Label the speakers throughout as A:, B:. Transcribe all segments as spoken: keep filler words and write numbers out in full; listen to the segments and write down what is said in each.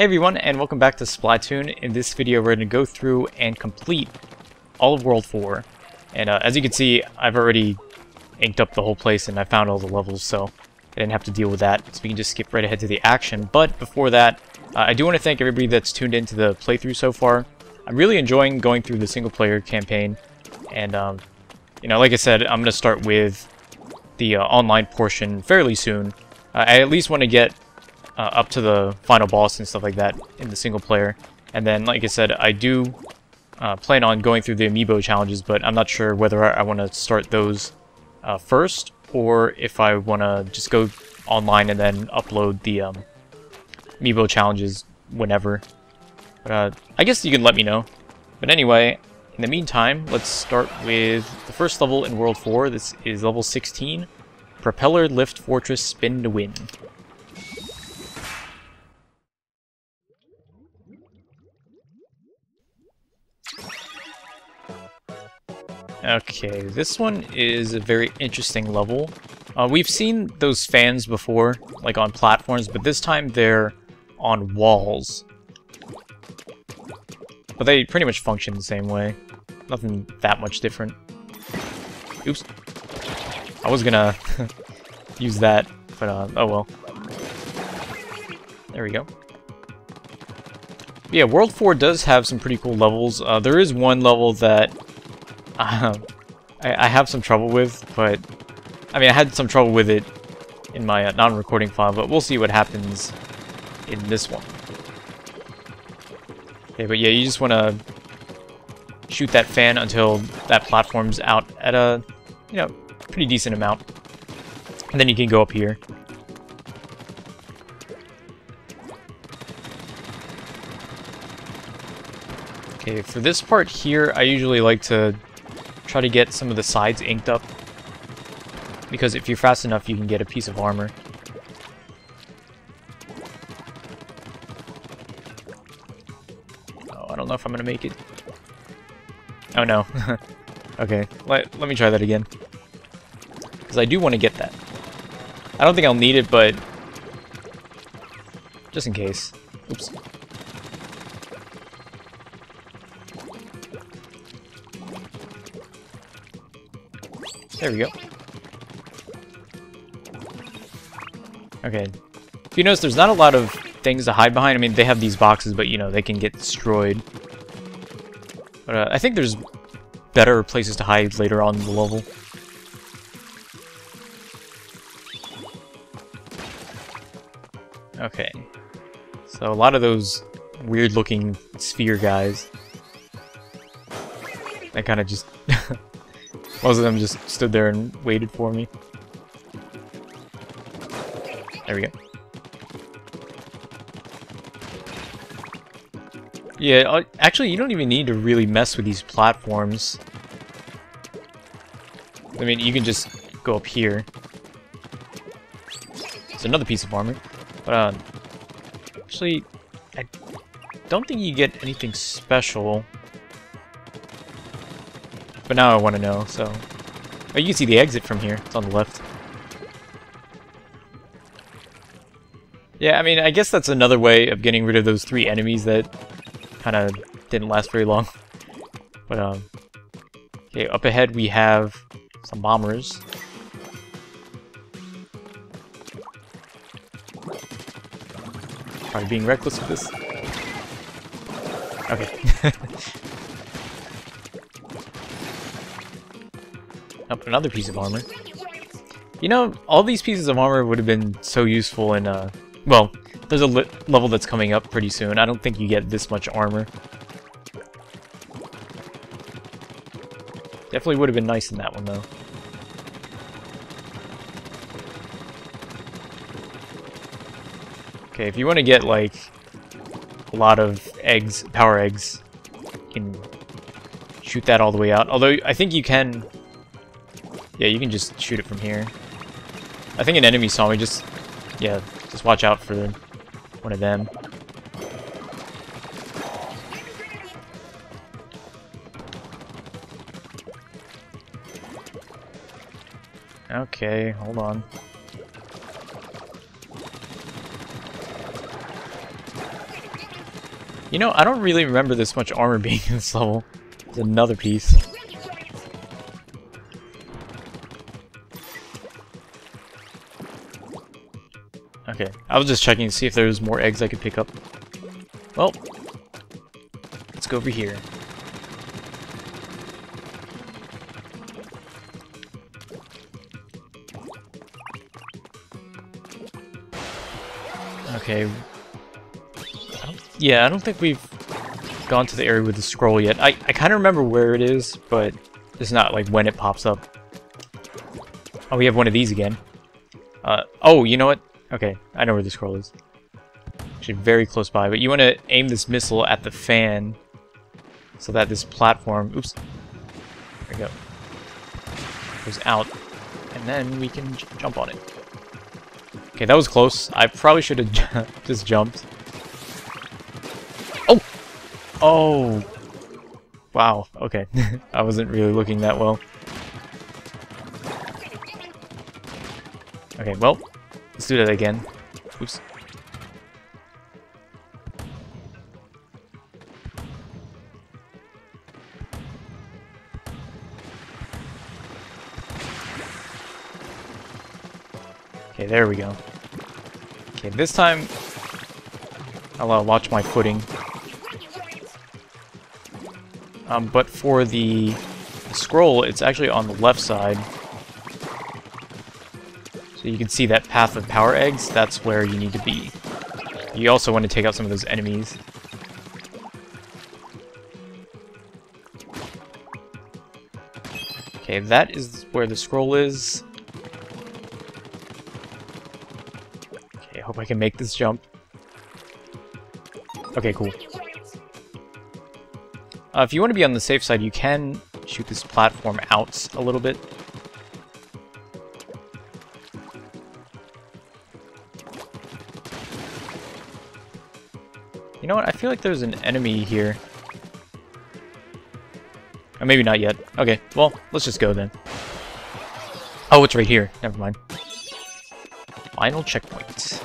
A: Hey everyone, and welcome back to Splatoon. In this video we're going to go through and complete all of World four. And uh, as you can see, I've already inked up the whole place and I found all the levels, so I didn't have to deal with that. So we can just skip right ahead to the action. But before that, uh, I do want to thank everybody that's tuned into the playthrough so far. I'm really enjoying going through the single player campaign. And, um, you know, like I said, I'm going to start with the uh, online portion fairly soon. Uh, I at least want to get Uh, up to the final boss and stuff like that in the single player. And then, like I said, I do uh, plan on going through the amiibo challenges, but I'm not sure whether I, I want to start those uh, first, or if I want to just go online and then upload the um, amiibo challenges whenever. But, uh, I guess you can let me know. But anyway, in the meantime, let's start with the first level in World four. This is level sixteen, Propeller Lift Fortress Spin to Win. Okay, this one is a very interesting level. Uh, we've seen those fans before, like on platforms, but this time they're on walls. But they pretty much function the same way. Nothing that much different. Oops. I was gonna use that, but uh, oh well. There we go. Yeah, World four does have some pretty cool levels. Uh, there is one level that Uh, I, I have some trouble with, but I mean I had some trouble with it in my uh, non-recording file, but we'll see what happens in this one. Okay, but yeah, you just want to shoot that fan until that platform's out at a, you know, pretty decent amount, and then you can go up here. Okay, for this part here, I usually like to try to get some of the sides inked up, because if you're fast enough you can get a piece of armor. Oh, I don't know if I'm gonna make it. Oh no. Okay, let, let me try that again, because I do want to get that. I don't think I'll need it, but just in case. Oops. There we go. Okay. If you notice, there's not a lot of things to hide behind. I mean, they have these boxes, but, you know, they can get destroyed. But uh, I think there's better places to hide later on in the level. Okay. So a lot of those weird-looking sphere guys, they kind of just... Most of them just stood there and waited for me. There we go. Yeah, actually, you don't even need to really mess with these platforms. I mean, you can just go up here. It's another piece of armor. But, uh, actually, I don't think you get anything special. But now I want to know, so... Oh, you can see the exit from here. It's on the left. Yeah, I mean, I guess that's another way of getting rid of those three enemies that kind of didn't last very long. But, um... okay, up ahead we have some bombers. Probably being reckless with this. Okay. Up another piece of armor. You know, all these pieces of armor would have been so useful in, uh... well, there's a li level that's coming up pretty soon. I don't think you get this much armor. Definitely would have been nice in that one, though. Okay, if you want to get, like, a lot of eggs, power eggs, you can shoot that all the way out. Although, I think you can... Yeah, you can just shoot it from here. I think an enemy saw me. Just, yeah, just watch out for one of them. Okay, hold on. You know, I don't really remember this much armor being in this level. There's another piece. Okay, I was just checking to see if there was more eggs I could pick up. Well, let's go over here. Okay. I don't, yeah, I don't think we've gone to the area with the scroll yet. I, I kind of remember where it is, but it's not like when it pops up. Oh, we have one of these again. Uh, oh, you know what? Okay, I know where the scroll is. Actually, very close by. But you want to aim this missile at the fan so that this platform... Oops. There we go. Goes out. And then we can j jump on it. Okay, that was close. I probably should have just jumped. Oh! Oh! Wow, okay. I wasn't really looking that well. Okay, well, let's do that again. Oops. Okay, there we go. Okay, this time I'll uh, watch my footing. Um, but for the, the scroll, it's actually on the left side. So you can see that path of power eggs, that's where you need to be. You also want to take out some of those enemies. Okay, that is where the scroll is. Okay, I hope I can make this jump. Okay, cool. Uh, if you want to be on the safe side, you can shoot this platform out a little bit. You know what? I feel like there's an enemy here. Or maybe not yet. Okay, well, let's just go then. Oh, it's right here. Never mind. Final checkpoint.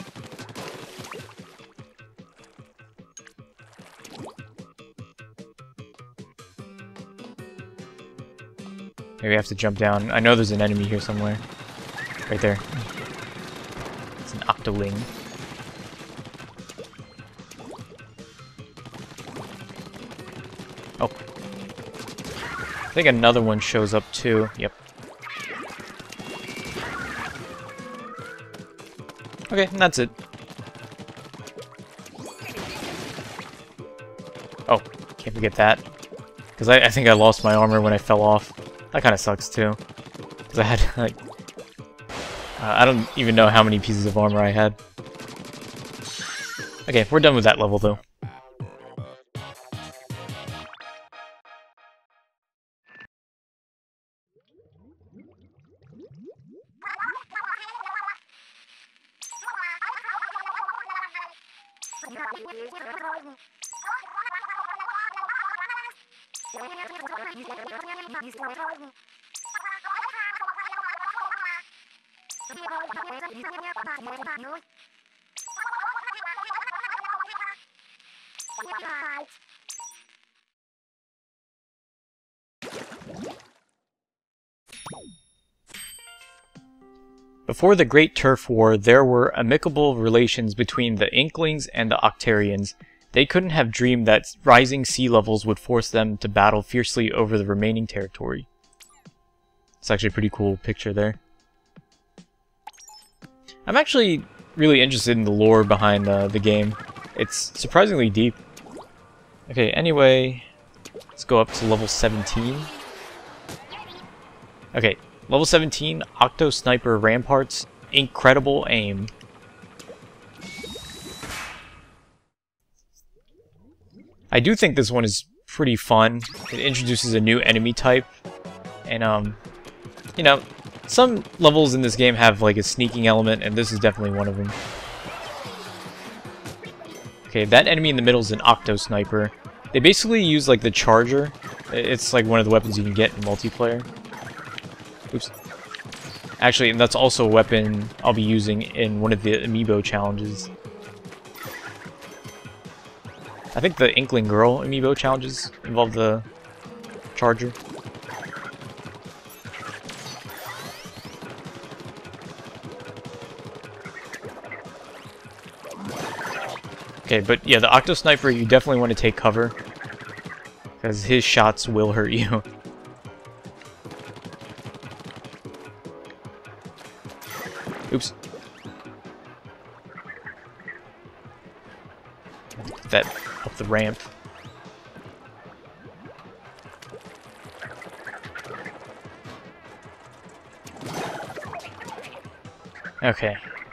A: Maybe I have to jump down. I know there's an enemy here somewhere. Right there. It's an Octoling. Oh. I think another one shows up too. Yep. Okay, and that's it. Oh, can't forget that. Because I, I think I lost my armor when I fell off. That kind of sucks too. Because I had, like... Uh, I don't even know how many pieces of armor I had. Okay, we're done with that level though. Before the Great Turf War, there were amicable relations between the Inklings and the Octarians. They couldn't have dreamed that rising sea levels would force them to battle fiercely over the remaining territory. It's actually a pretty cool picture there. I'm actually really interested in the lore behind uh, the game. It's surprisingly deep. Okay, anyway, let's go up to level seventeen. Okay, level seventeen, Octo Sniper Ramparts, incredible aim. I do think this one is pretty fun. It introduces a new enemy type, and um, you know, some levels in this game have like a sneaking element, and this is definitely one of them. Okay, that enemy in the middle is an Octo Sniper. They basically use like the Charger. It's like one of the weapons you can get in multiplayer. Oops. Actually, and that's also a weapon I'll be using in one of the Amiibo challenges. I think the Inkling Girl amiibo challenges involve the charger. Okay, but yeah, the Octo Sniper, you definitely want to take cover, because his shots will hurt you. Oops. Put that up the ramp. Okay.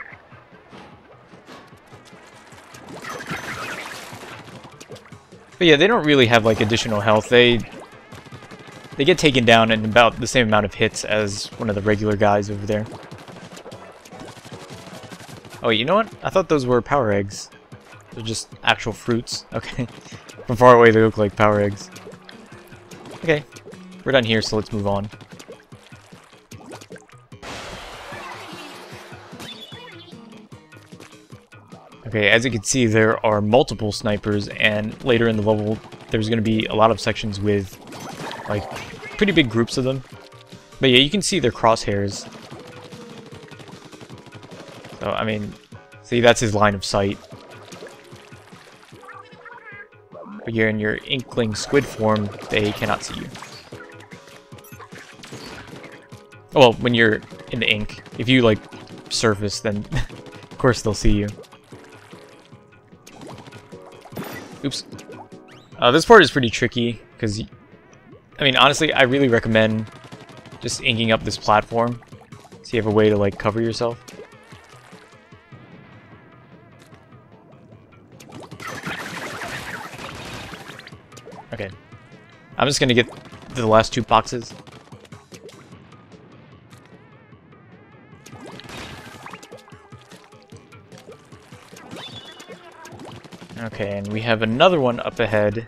A: But yeah, they don't really have like additional health. They they get taken down in about the same amount of hits as one of the regular guys over there. Oh, you know what? I thought those were power eggs. They're just actual fruits. Okay. From far away they look like power eggs. Okay. We're done here, so let's move on. Okay, as you can see, there are multiple snipers, and later in the level, there's going to be a lot of sections with, like, pretty big groups of them. But yeah, you can see their crosshairs. So, I mean, see, that's his line of sight. But you're in your Inkling Squid form, they cannot see you. Oh, well, when you're in the ink. If you, like, surface, then of course they'll see you. Oops. Uh, this part is pretty tricky, because, I mean, honestly, I really recommend just inking up this platform, so you have a way to, like, cover yourself. Okay. I'm just gonna get to the last two boxes. Okay, and we have another one up ahead.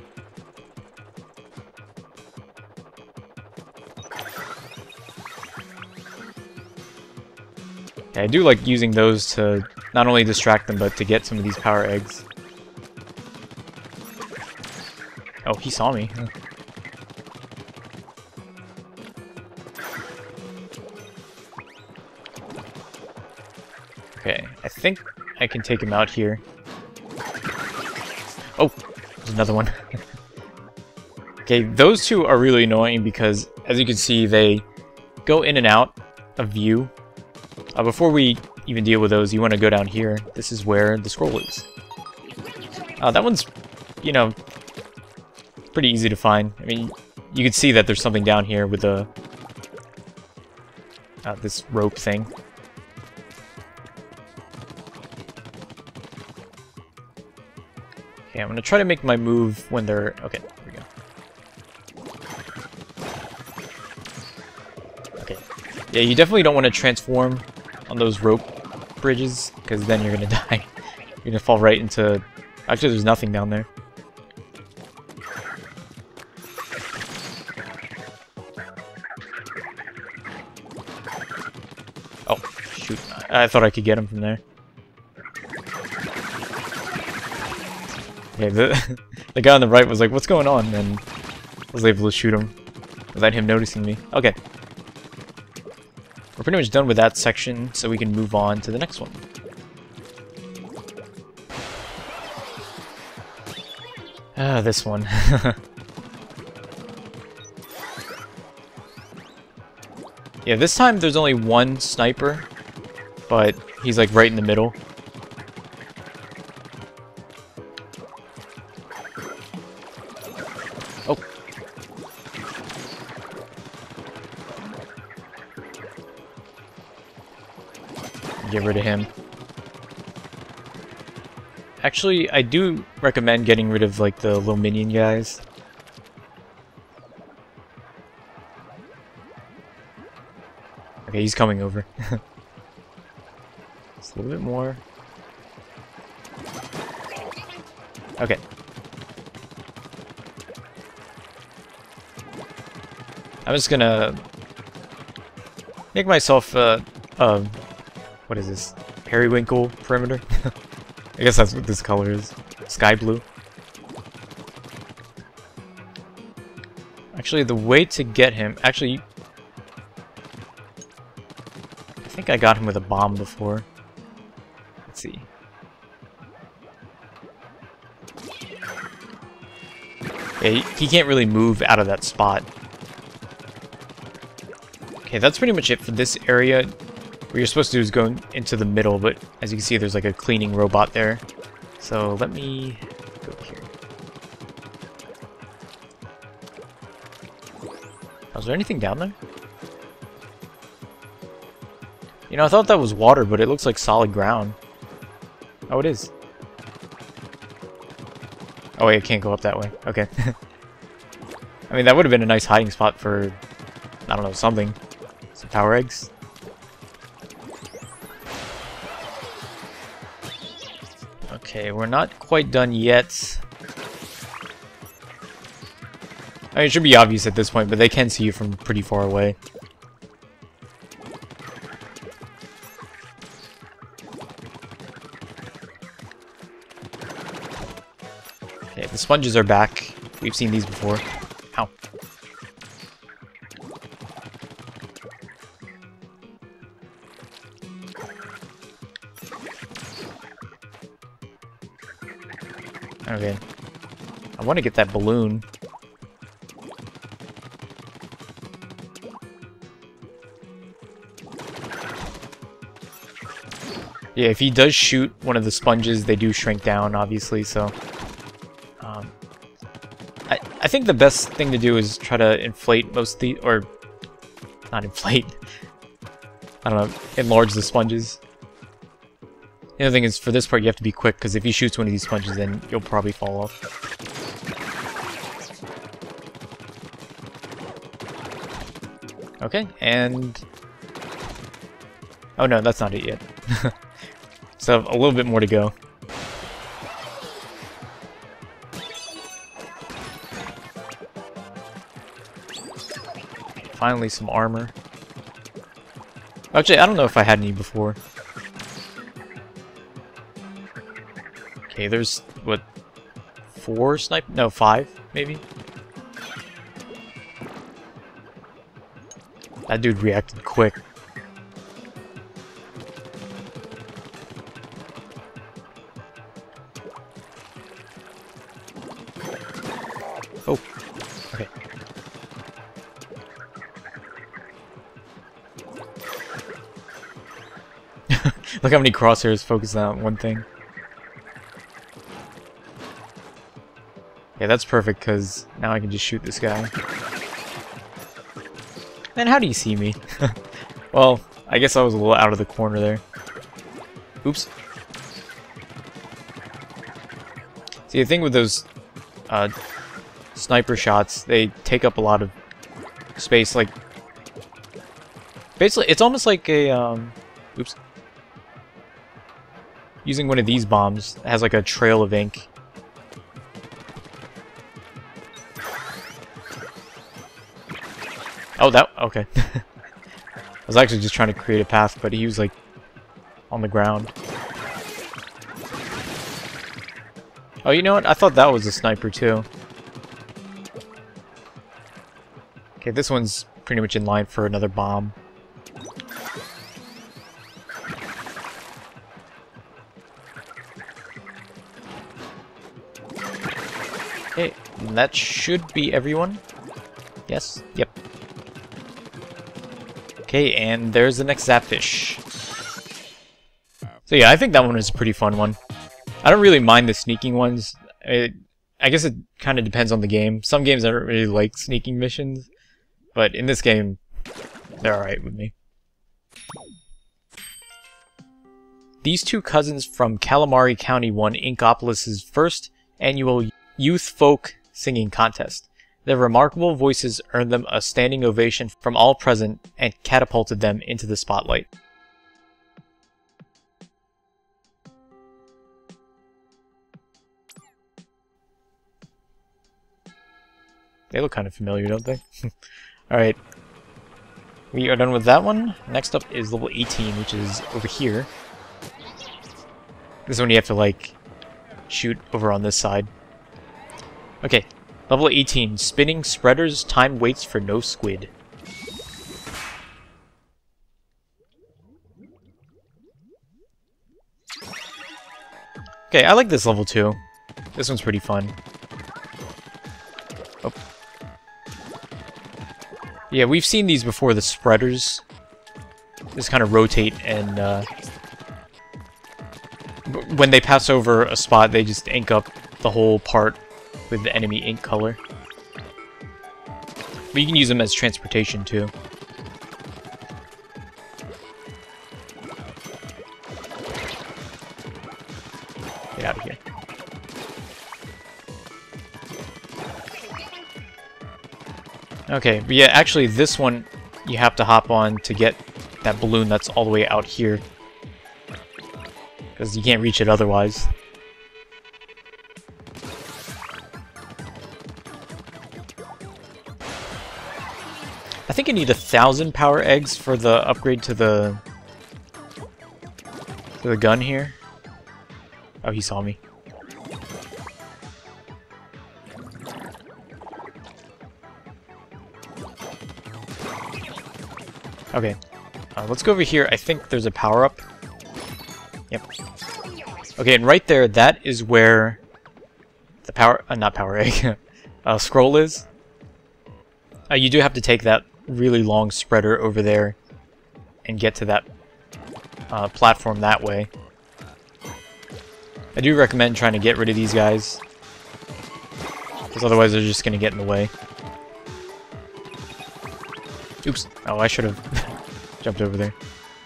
A: Okay, I do like using those to not only distract them, but to get some of these power eggs. Oh, he saw me. Okay, I think I can take him out here. Oh, there's another one. Okay, those two are really annoying because, as you can see, they go in and out of view. Uh, before we even deal with those, you want to go down here. This is where the scroll is. Uh, that one's, you know, pretty easy to find. I mean, you can see that there's something down here with the uh, this rope thing. Okay, I'm gonna try to make my move when they're... Okay, here we go. Okay. Yeah, you definitely don't want to transform on those rope bridges, because then you're gonna die. You're gonna fall right into... Actually, there's nothing down there. Oh, shoot. I thought I could get him from there. Okay, the, the guy on the right was like, what's going on? And I was able to shoot him without him noticing me. Okay. We're pretty much done with that section, so we can move on to the next one. Ah, this one. Yeah, this time there's only one sniper, but he's like right in the middle. Oh. Get rid of him. Actually, I do recommend getting rid of like the little minion guys. Okay, he's coming over. Just a little bit more. Okay. I'm just gonna make myself uh, uh, what is this? Periwinkle perimeter? I guess that's what this color is. Sky blue. Actually, the way to get him... Actually... I think I got him with a bomb before. Let's see. Yeah, he, he can't really move out of that spot. Okay, that's pretty much it for this area. What you're supposed to do is go into the middle, but as you can see, there's like a cleaning robot there. So let me go here. Oh, is there anything down there? You know, I thought that was water, but it looks like solid ground. Oh, it is. Oh wait, I can't go up that way. Okay. I mean, that would have been a nice hiding spot for, I don't know, something. Some power eggs. Okay, we're not quite done yet. I mean, it should be obvious at this point, but they can see you from pretty far away. Okay, the sponges are back. We've seen these before. Ow. Okay. I want to get that balloon. Yeah, if he does shoot one of the sponges, they do shrink down, obviously, so... Um, I, I think the best thing to do is try to inflate most of the... or... not inflate. I don't know, enlarge the sponges. The other thing is, for this part, you have to be quick, because if he shoots one of these sponges, then you'll probably fall off. Okay, and... oh no, that's not it yet. So, a little bit more to go. Finally, some armor. Actually, I don't know if I had any before. Okay, there's, what, four snipe? No, five, maybe? That dude reacted quick. Oh, okay. Look how many crosshairs focus on one thing. Yeah, that's perfect, because now I can just shoot this guy. Man, how do you see me? Well, I guess I was a little out of the corner there. Oops. See, the thing with those uh, sniper shots, they take up a lot of space. Like, basically, it's almost like a, um, oops. Using one of these bombs, it has like a trail of ink. Oh, that, okay. I was actually just trying to create a path, but he was like on the ground. Oh, you know what? I thought that was a sniper too. Okay, this one's pretty much in line for another bomb. Okay, and that should be everyone. Yes, yep. Okay, and there's the next Zapfish. So yeah, I think that one is a pretty fun one. I don't really mind the sneaking ones. It, I guess it kind of depends on the game. Some games I don't really like sneaking missions, but in this game, they're alright with me. These two cousins from Calamari County won Inkopolis' first annual Youth Folk Singing Contest. Their remarkable voices earned them a standing ovation from all present and catapulted them into the spotlight. They look kind of familiar, don't they? Alright. We are done with that one. Next up is level eighteen, which is over here. This one you have to, like, shoot over on this side. Okay. Level eighteen, spinning spreaders, time waits for no squid. Okay, I like this level too. This one's pretty fun. Oh. Yeah, we've seen these before, the spreaders. Just kind of rotate and uh, when they pass over a spot, they just ink up the whole part with the enemy ink color. But you can use them as transportation too. Get out of here. Okay, but yeah, actually this one you have to hop on to get that balloon that's all the way out here. Because you can't reach it otherwise. I think I need a thousand power eggs for the upgrade to the to the gun here. Oh, he saw me. Okay, uh, let's go over here. I think there's a power-up. Yep. Okay, and right there, that is where the power, uh, not power egg, uh, scroll is. Uh, you do have to take that really long spreader over there and get to that uh, platform that way. I do recommend trying to get rid of these guys, because otherwise they're just going to get in the way. Oops. Oh, I should have jumped over there.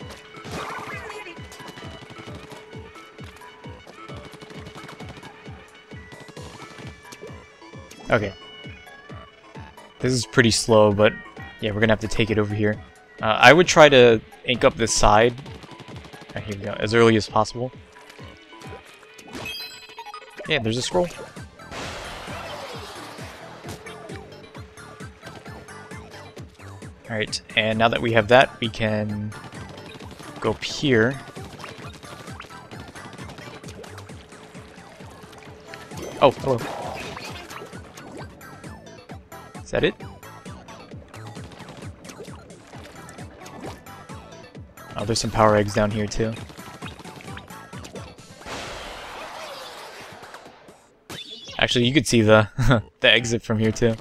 A: Okay. This is pretty slow, but yeah, we're gonna have to take it over here. Uh, I would try to ink up this side. Oh, here we go, as early as possible. Yeah, there's a scroll. Alright, and now that we have that, we can go up here. Oh, hello. Is that it? Oh, there's some power eggs down here too. Actually, you could see the the exit from here too.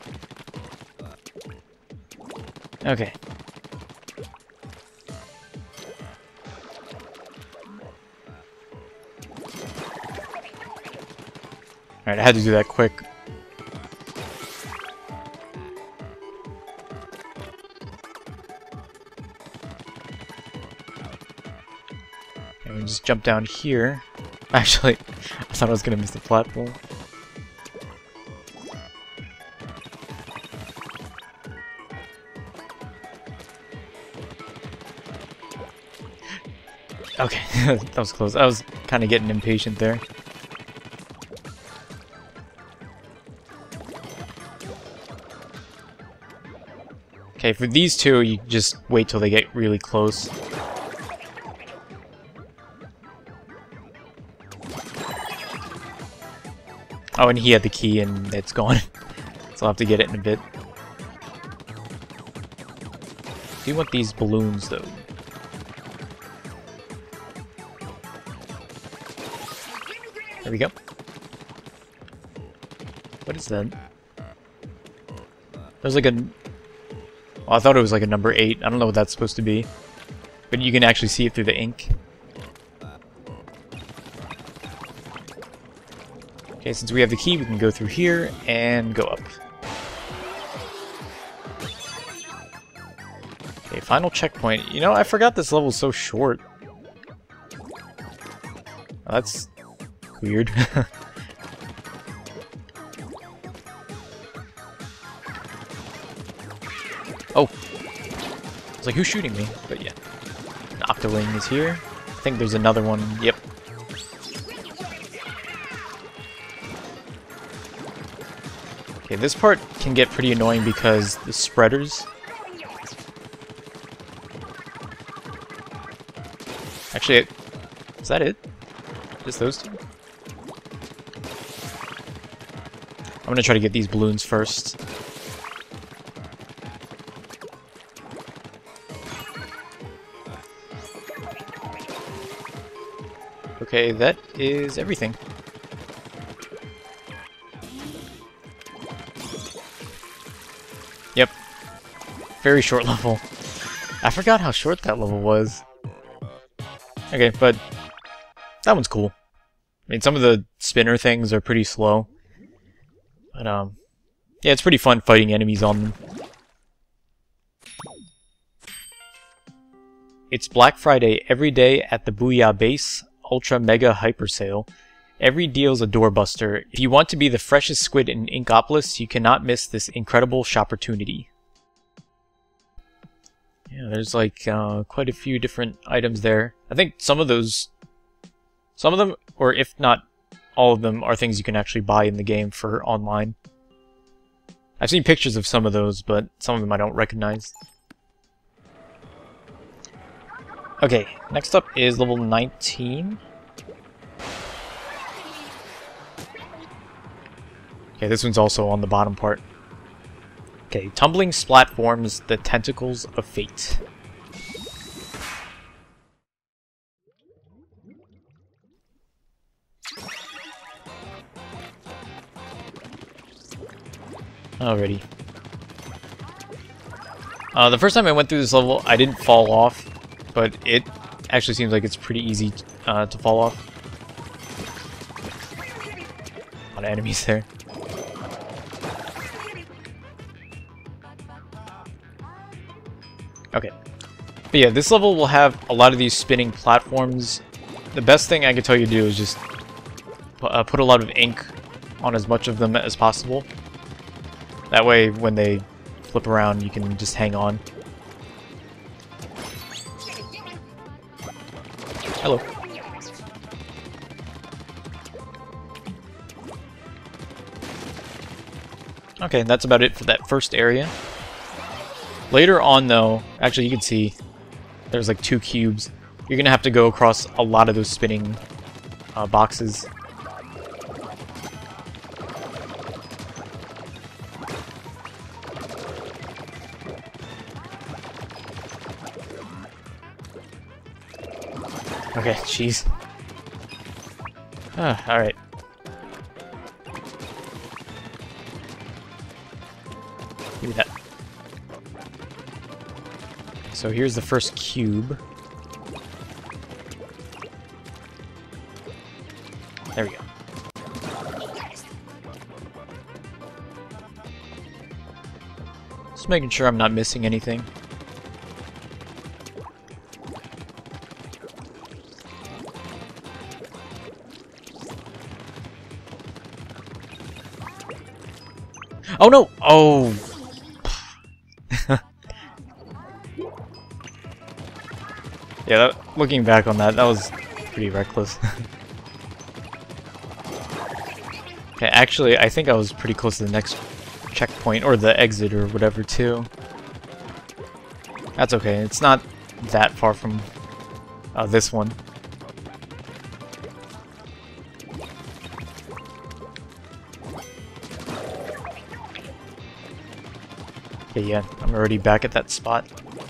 A: Okay. Alright, I had to do that quick. And we just jump down here. Actually, I thought I was gonna miss the platform. Okay, that was close. I was kind of getting impatient there. Okay, for these two, you just wait till they get really close. Oh, and he had the key and it's gone. So I'll have to get it in a bit. Do you want these balloons, though? There we go. What is that? There's like a... Oh, I thought it was like a number eight. I don't know what that's supposed to be. But you can actually see it through the ink. Okay, since we have the key, we can go through here and go up. Okay, final checkpoint. You know, I forgot this level's so short. Oh, that's weird. Oh! I was like, who's shooting me? But yeah. An Octoling is here. I think there's another one. Yep. Okay, this part can get pretty annoying because the spreaders... Actually, is that it? Just those two? I'm gonna try to get these balloons first. Okay, that is everything. Yep. Very short level. I forgot how short that level was. Okay, but that one's cool. I mean, some of the spinner things are pretty slow. But, um, yeah, it's pretty fun fighting enemies on them. It's Black Friday every day at the Booyah Base Ultra Mega Hyper Sale. Every deal's a doorbuster. If you want to be the freshest squid in Inkopolis, you cannot miss this incredible shopportunity. Yeah, there's like uh, quite a few different items there. I think some of those, some of them, or if not all of them, are things you can actually buy in the game for online. I've seen pictures of some of those, but some of them I don't recognize. Okay, next up is level nineteen. Okay, this one's also on the bottom part. Okay, Tumbling Splatforms, the Tentacles of Fate. Alrighty. Uh, the first time I went through this level, I didn't fall off, but it actually seems like it's pretty easy uh, to fall off. A lot of enemies there. Okay. But yeah, this level will have a lot of these spinning platforms. The best thing I can tell you to do is just uh, put a lot of ink on as much of them as possible. That way, when they flip around, you can just hang on. Hello. Okay, that's about it for that first area. Later on, though, actually you can see there's like two cubes. You're gonna have to go across a lot of those spinning uh, boxes. Okay, jeez. Ah, alright. Give me that. So here's the first cube. There we go. Just making sure I'm not missing anything. Oh no! Oh! Yeah, that, looking back on that, that was pretty reckless. Okay, actually, I think I was pretty close to the next checkpoint, or the exit, or whatever, too. That's okay, it's not that far from uh, this one. Okay, yeah, I'm already back at that spot.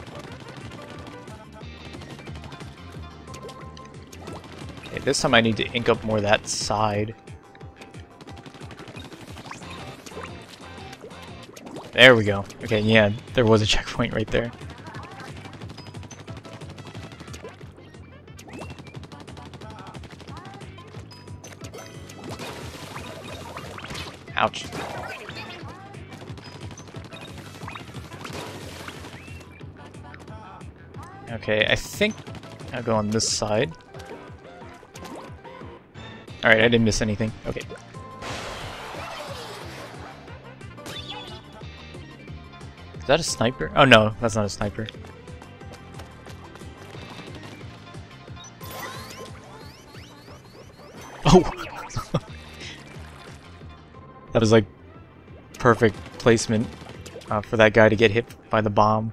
A: Okay, this time I need to ink up more that side. There we go. Okay, yeah, there was a checkpoint right there. Ouch. Okay, I think I'll go on this side. Alright, I didn't miss anything. Okay. Is that a sniper? Oh no, that's not a sniper. Oh! That was like perfect placement uh, for that guy to get hit by the bomb.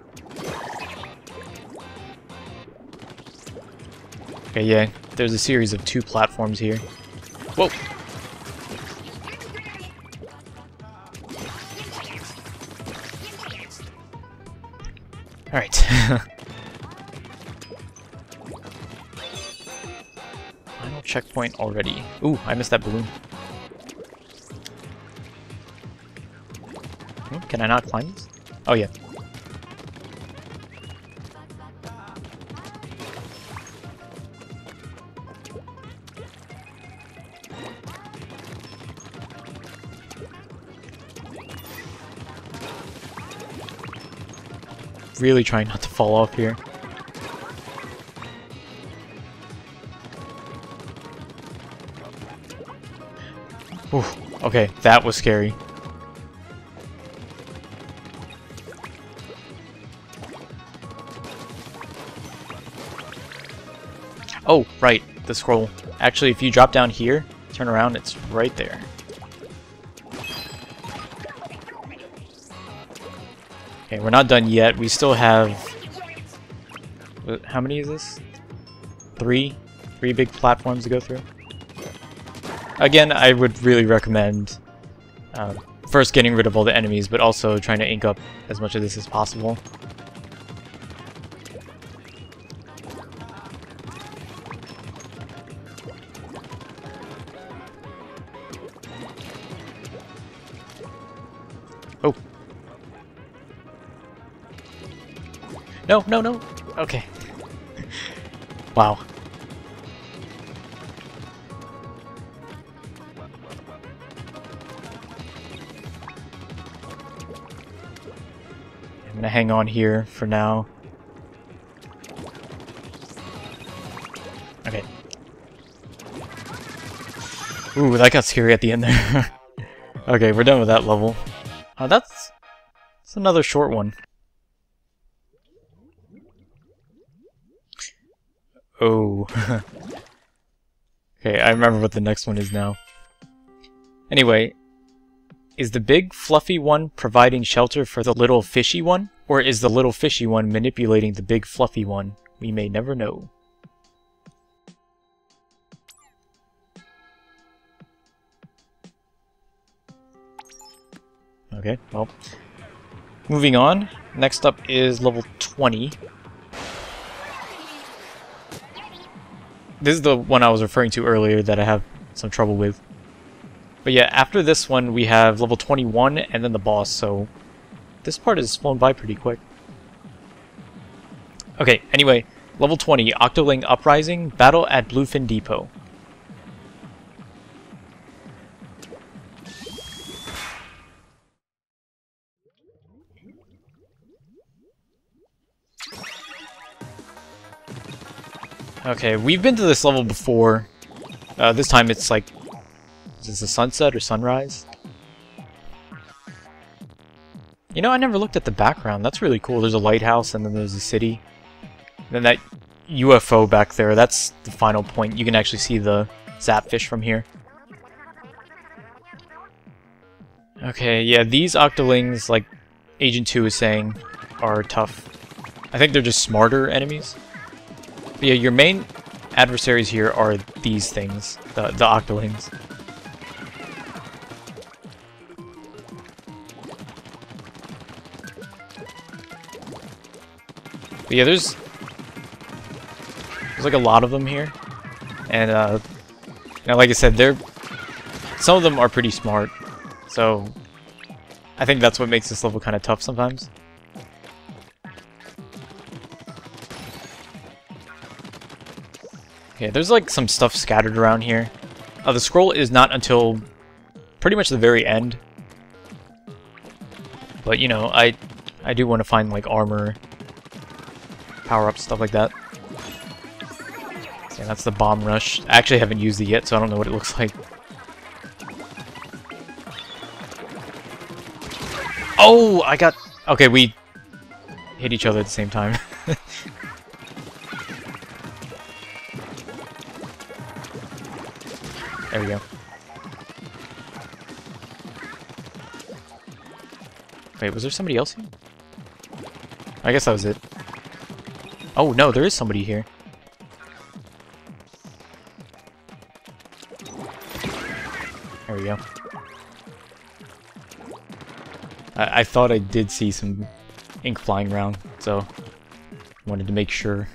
A: Okay, yeah, there's a series of two platforms here. Whoa! Alright. Final checkpoint already. Ooh, I missed that balloon. Hmm, can I not climb this? Oh yeah. Really trying not to fall off here. Ooh, okay, that was scary. Oh, right, the scroll. Actually, if you drop down here, turn around, it's right there. Okay, we're not done yet. We still have... How many is this? Three? Three big platforms to go through? Again, I would really recommend uh, first getting rid of all the enemies, but also trying to ink up as much of this as possible. Oh. No, no, no. Okay. Wow. I'm gonna hang on here for now. Okay. Ooh, that got scary at the end there. Okay, we're done with that level. Uh, that's, that's another short one. Oh. Okay, I remember what the next one is now. Anyway, is the big fluffy one providing shelter for the little fishy one? Or is the little fishy one manipulating the big fluffy one? We may never know. Okay, well. Moving on. Next up is level twenty. This is the one I was referring to earlier that I have some trouble with. But yeah, after this one we have level twenty-one and then the boss, so this part has flown by pretty quick. Okay, anyway, level twenty, Octoling Uprising, battle at Bluefin Depot. Okay, we've been to this level before. Uh, this time it's like... Is this a sunset or sunrise? You know, I never looked at the background. That's really cool. There's a lighthouse and then there's a city. And then that U F O back there, that's the final point. You can actually see the Zapfish from here. Okay, yeah, these Octolings, like Agent two is saying, are tough. I think they're just smarter enemies. But yeah, your main adversaries here are these things, the, the Octolings. But yeah, there's there's like a lot of them here, and uh, you know, like I said, they're some of them are pretty smart, so I think that's what makes this level kind of tough sometimes. Okay, there's like some stuff scattered around here. Uh, the scroll is not until pretty much the very end, but you know, I I do want to find like armor, power-ups, stuff like that. Yeah, that's the bomb rush. I actually haven't used it yet, so I don't know what it looks like. Oh, I got... Okay, we hit each other at the same time. There we go. Wait, was there somebody else here? I guess that was it. Oh, no, there is somebody here. There we go. I, I thought I did see some ink flying around, so Wanted to make sure.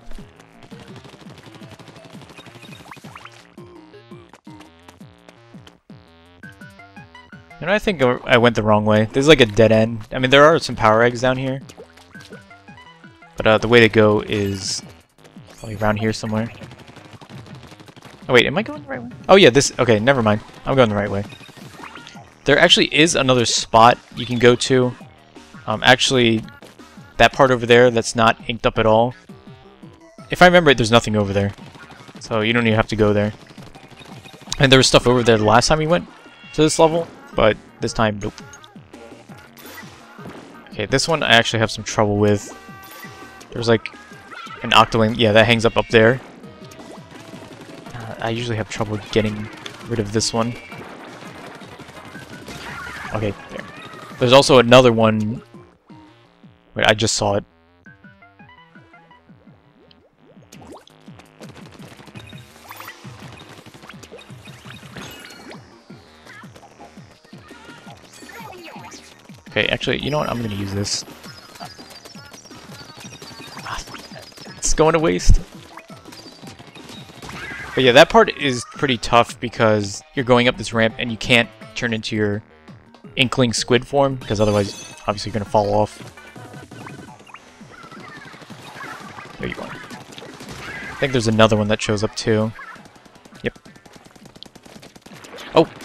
A: You know, I think I went the wrong way. There's like a dead end. I mean, there are some power eggs down here. But uh, the way to go is probably around here somewhere. Oh wait, am I going the right way? Oh yeah, this... Okay, never mind. I'm going the right way. There actually is another spot you can go to. Um, actually, that part over there that's not inked up at all. If I remember it, there's nothing over there. So you don't even have to go there. And there was stuff over there the last time we went to this level. But this time, nope. Okay, this one I actually have some trouble with. There's like an octoling, yeah, that hangs up up there. Uh, I usually have trouble getting rid of this one. Okay, there. There's also another one. Wait, I just saw it. Okay, actually, you know what? I'm gonna use this. It's going to waste. But yeah, that part is pretty tough because you're going up this ramp and you can't turn into your Inkling squid form because otherwise, obviously, you're gonna fall off. There you are. I think there's another one that shows up too. Yep. Oh!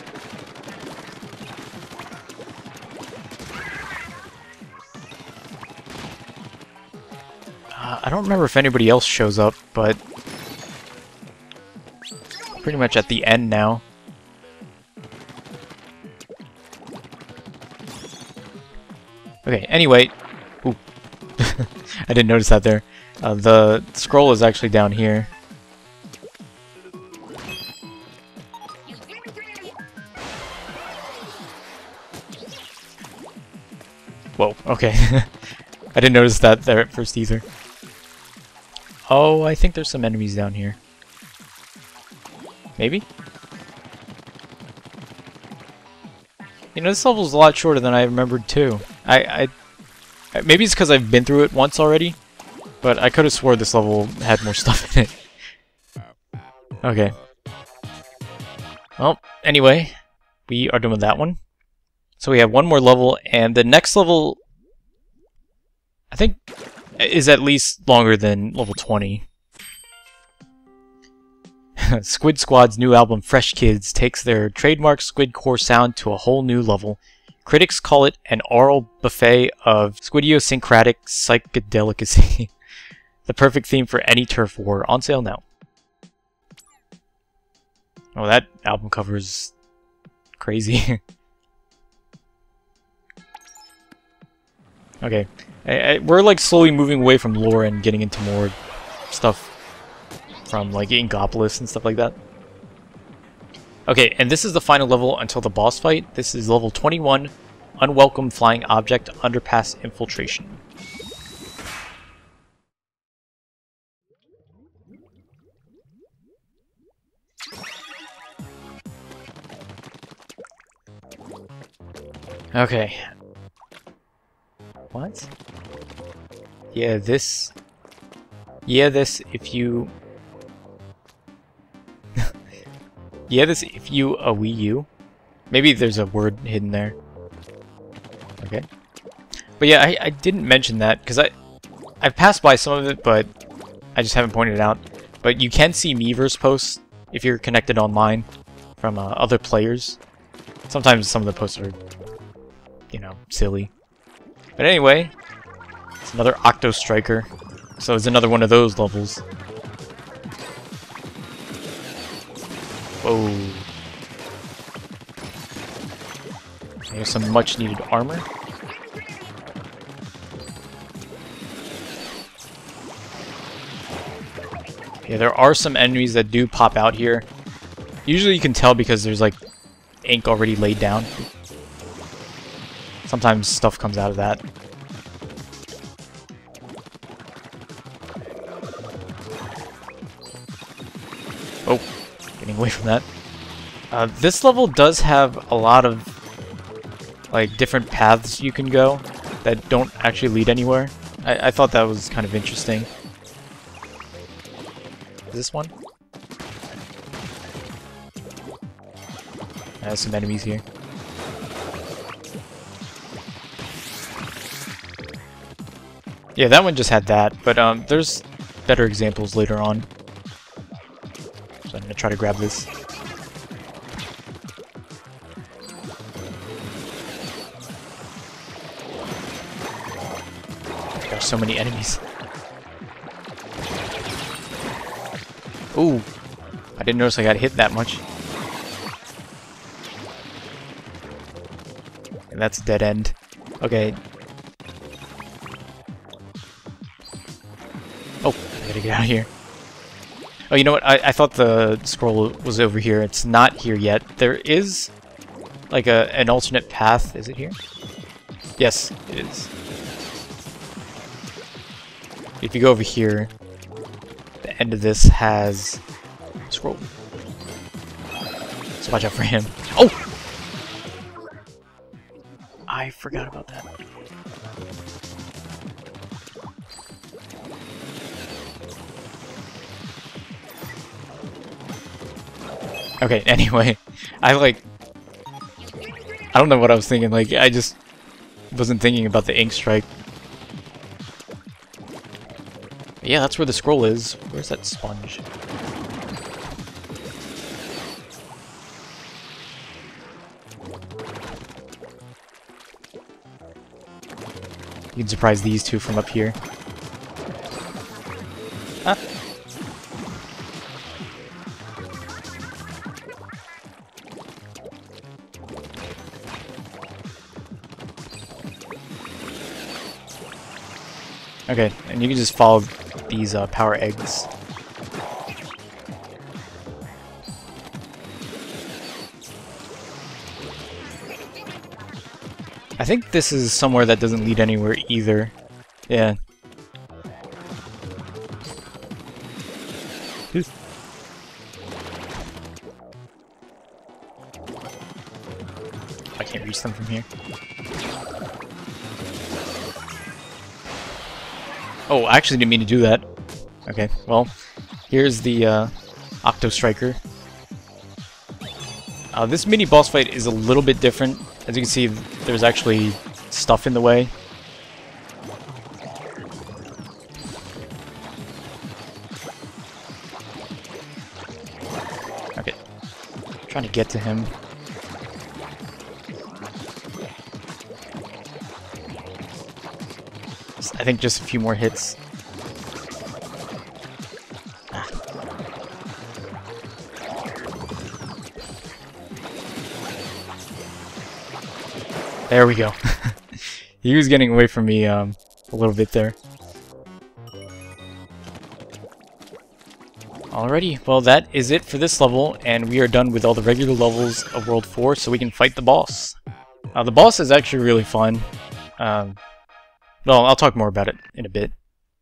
A: I don't remember if anybody else shows up, but pretty much at the end now. Okay, anyway. Ooh. I didn't notice that there. Uh, the scroll is actually down here. Whoa, okay. I didn't notice that there at first either. Oh, I think there's some enemies down here. Maybe? You know, this level's a lot shorter than I remembered too. I, I maybe it's because I've been through it once already, but I could have swore this level had more stuff in it. Okay. Well, anyway, we are done with that one. So we have one more level, and the next level, I think, is at least longer than level twenty. Squid Squad's new album Fresh Kids takes their trademark squidcore sound to a whole new level. Critics call it an oral buffet of squidiosyncratic psychedelicacy. The perfect theme for any turf war. On sale now. Oh, that album cover is crazy. Okay. I, I, we're like slowly moving away from lore and getting into more stuff from like Inkopolis and stuff like that. Okay, and this is the final level until the boss fight. This is level twenty-one, Unwelcome Flying Object Underpass Infiltration. Okay. What? Yeah, this... Yeah, this if you... yeah, this if you a Wii U. Maybe there's a word hidden there. Okay. But yeah, I, I didn't mention that, because I, I've passed by some of it, but I just haven't pointed it out. But you can see Miiverse posts if you're connected online from uh, other players. Sometimes some of the posts are, you know, silly. But anyway, it's another Octo Striker. So it's another one of those levels. Whoa. Here's some much needed armor. Yeah, there are some enemies that do pop out here. Usually you can tell because there's like ink already laid down. Sometimes stuff comes out of that. Oh, getting away from that. Uh, this level does have a lot of like different paths you can go that don't actually lead anywhere. I, I thought that was kind of interesting. Is this one? There's some enemies here. Yeah, that one just had that, but um, there's better examples later on. So I'm gonna try to grab this. There's so many enemies. Ooh, I didn't notice I got hit that much. And that's a dead end. Okay. Oh, I gotta get out of here. Oh, you know what? I, I thought the scroll was over here. It's not here yet. There is like a an alternate path. Is it here? Yes, it is. If you go over here, the end of this has a scroll. So watch out for him. Oh! I forgot about that. Okay, anyway, I like... I don't know what I was thinking, like, I just wasn't thinking about the ink strike. But yeah, that's where the scroll is. Where's that sponge? You can surprise these two from up here. Huh? Okay, and you can just follow these uh, power eggs. I think this is somewhere that doesn't lead anywhere either. Yeah. I can't reach them from here. Oh, I actually didn't mean to do that. Okay, well, here's the uh, Octo Striker. Uh, this mini boss fight is a little bit different. As you can see, there's actually stuff in the way. Okay, trying to get to him. I think just a few more hits. Ah. There we go. He was getting away from me um, a little bit there. Alrighty, well that is it for this level, and we are done with all the regular levels of World four, so we can fight the boss. Uh, the boss is actually really fun. Um, Well, I'll talk more about it in a bit.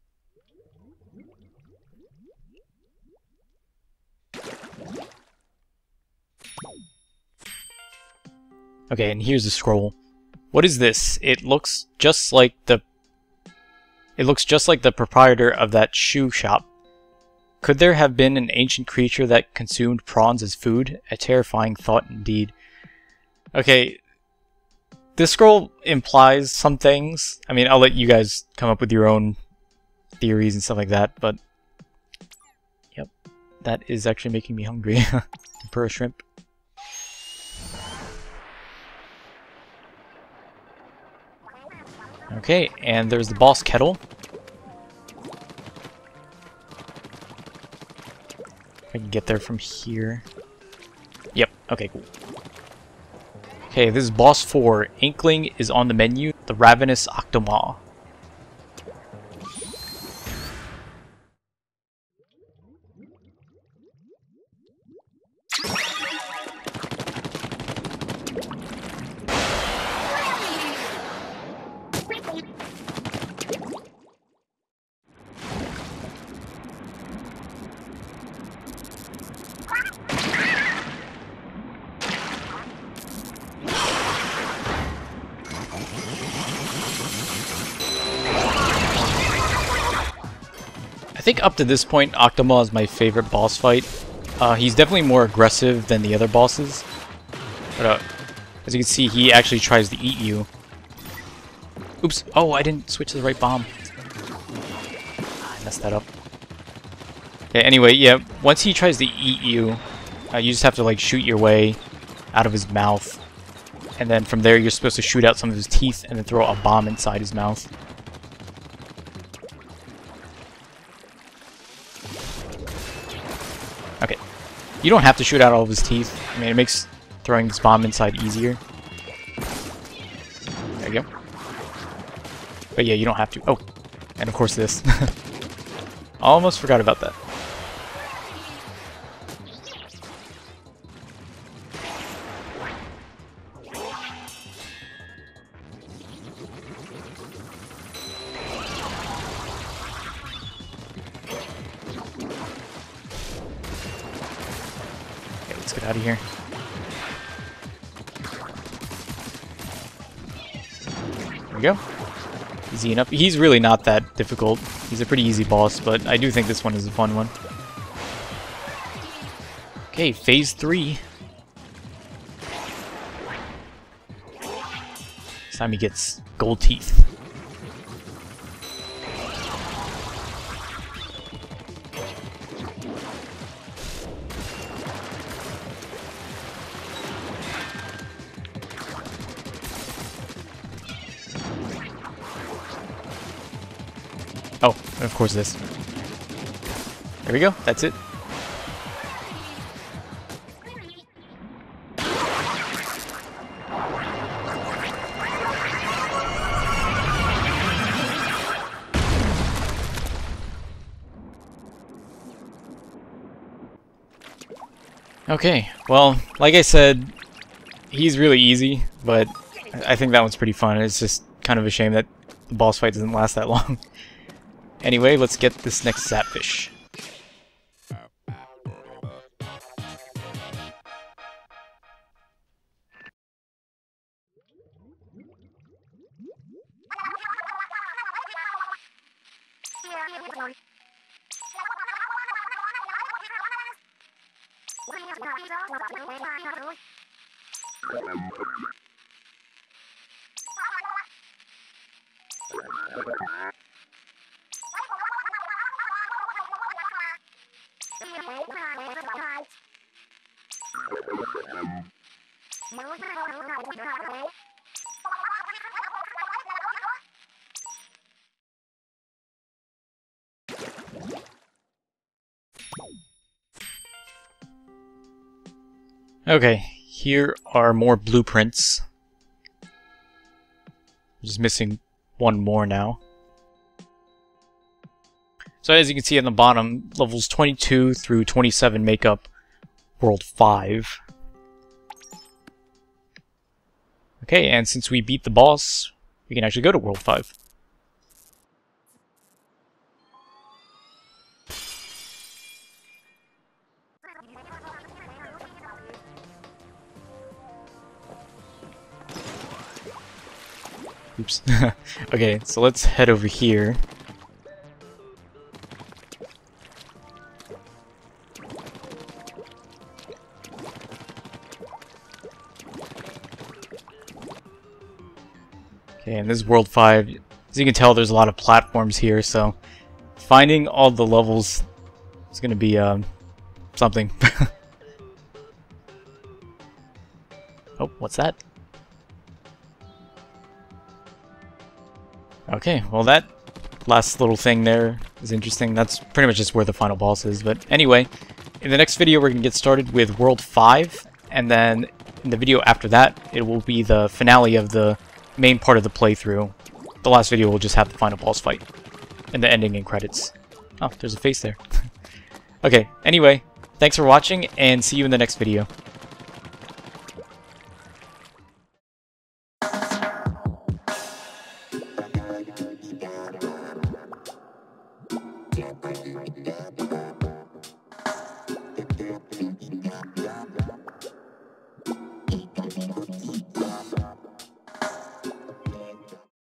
A: Okay, and here's the scroll. What is this? It looks just like the... It looks just like the proprietor of that shoe shop. Could there have been an ancient creature that consumed prawns as food? A terrifying thought indeed. Okay... This scroll implies some things. I mean, I'll let you guys come up with your own theories and stuff like that, but... Yep, that is actually making me hungry. Tempura shrimp. Okay, and there's the boss kettle. I can get there from here. Yep, okay, cool. Okay, this is boss four. Inkling is on the menu, the Ravenous Octomaw. think up to this point, Octomaw is my favorite boss fight. Uh, he's definitely more aggressive than the other bosses. But uh, as you can see, he actually tries to eat you. Oops. Oh, I didn't switch to the right bomb. I messed that up. Okay, anyway, yeah, once he tries to eat you, uh, you just have to like shoot your way out of his mouth. And then from there, you're supposed to shoot out some of his teeth and then throw a bomb inside his mouth. Okay. You don't have to shoot out all of his teeth. I mean, it makes throwing this bomb inside easier. There you go. But yeah, you don't have to. Oh, and of course this. Almost forgot about that. Okay, let's get out of here. There we go. Easy enough. He's really not that difficult. He's a pretty easy boss, but I do think this one is a fun one. Okay, phase three. This time he gets gold teeth. Oh, and of course this. There we go, that's it. Okay, well, like I said, he's really easy, but I think that one's pretty fun. It's just kind of a shame that the boss fight doesn't last that long. Anyway, let's get this next Zapfish. Okay, here are more blueprints. Just missing one more now. So as you can see on the bottom, levels twenty-two through twenty-seven make up World five. Okay, and since we beat the boss, we can actually go to World five. Oops. Okay, so let's head over here. Okay, and this is World five. As you can tell, there's a lot of platforms here, so finding all the levels is going to be um, something. Oh, what's that? Okay, well that last little thing there is interesting. That's pretty much just where the final boss is. But anyway, in the next video we're going to get started with World five, and then in the video after that, it will be the finale of the main part of the playthrough. The last video will just have the final boss fight, and the ending and credits. Oh, there's a face there. Okay, anyway, thanks for watching, and see you in the next video.
B: Yeah,